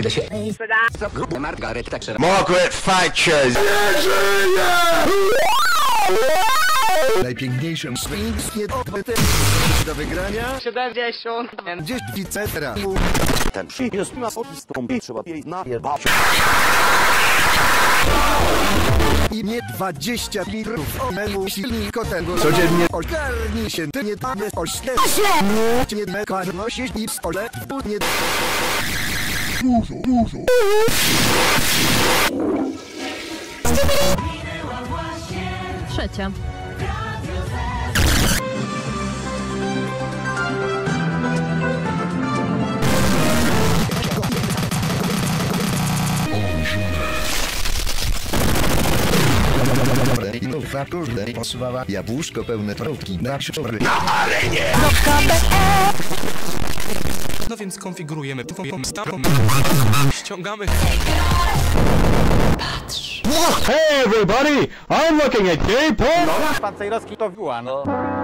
gdy się grupę Margaret Thatcher. Margaret Thatcher! Nie żyje! Najpiękniejszym swing nie do wygrania 70 gdzieś etc. Ten przyjazd na osobistą trzeba jej najebać. I nie 20 litrów omegu silnika tego codziennie ogarnij się ty nie damy ośle nie meka nosisz i w stole w budnie Trzecia. Kurde, posłała jabłuszko pełne trąbki na szory. Na arenie! No więc konfigurujemy stawą. Ściągamy. Hey everybody! I'm looking at gay porn! Pan Cejrowski to była, no.